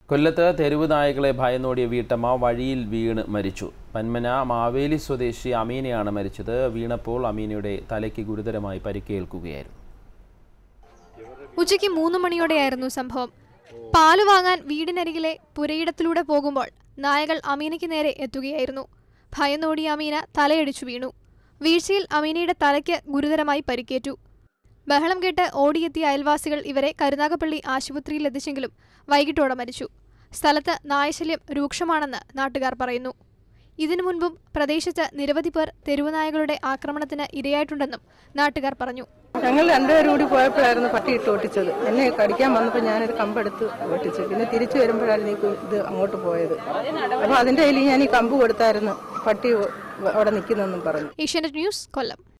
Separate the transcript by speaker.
Speaker 1: കൊല്ലത്ത് തെരുവ് നായകളെ ഭയന്നോടിയ വീട്ടമ്മ വഴിയിൽ വീണ് മരിച്ചു. പന്മന മാവേലി സ്വദേശി അമീനയാണ് മരിച്ചത്. വീണപ്പോൾ അമീനയുടെ തലയ്ക്ക് ഗുരുതരമായി പരിക്കേൽക്കുകയായിരുന്നു.
Speaker 2: ഉച്ചയ്ക്ക് 3 മണിയോടെയായിരുന്നു സംഭവം. പാല് വാങ്ങാൻ വീടിനരികിലെ പുരയിടത്തിലൂടെ പോകുമ്പോൾ നായകൾ അമീനയ്ക്ക് നേരെ എത്തുകയായിരുന്നു. ഭയന്നോടിയ അമീന തലയടിച്ചു വീണു. വീഴ്ചയിൽ അമീനയുടെ തലയ്ക്ക് ഗുരുതരമായി പരിക്കേറ്റു. ബഹളം കേട്ട് ഓടിയെത്തിയ അയൽവാസികൾ ഇവരെ കരുനാഗപ്പള്ളി ആശുപത്രിയിൽ എത്തിച്ചെങ്കിലും വൈകിട്ടോടെ മരിച്ചു. സ്ഥലത്ത് നായശല്യം രൂക്ഷമാണെന്ന് നാട്ടുകാർ പറയുന്നു. ഇതിനു മുൻപും പ്രദേശത്ത് നിരവധി പേർ തെരുവുനായകളുടെ ആക്രമണത്തിന് ഇരയായിട്ടുണ്ടെന്നും നാട്ടുകാർ പറഞ്ഞു.
Speaker 3: ഞങ്ങൾ രണ്ടുപേരും കൂടി പോയപ്പോഴായിരുന്നു പട്ടി ഇട്ട് ഓട്ടിച്ചത്. എന്നെ കടിക്കാൻ വന്നപ്പോൾ ഞാനൊരു കമ്പെടുത്ത് ഓട്ടിച്ചു. പിന്നെ തിരിച്ചു വരുമ്പോഴായിരുന്നു ഇത് അങ്ങോട്ട് പോയത്. അപ്പോൾ അതിൻ്റെ കയ്യിൽ ഞാൻ ഈ കമ്പ് കൊടുത്തായിരുന്നു പട്ടി അവിടെ നിൽക്കുന്നെന്നും പറഞ്ഞു.
Speaker 2: ഏഷ്യാനെറ്റ് ന്യൂസ്, കൊല്ലം.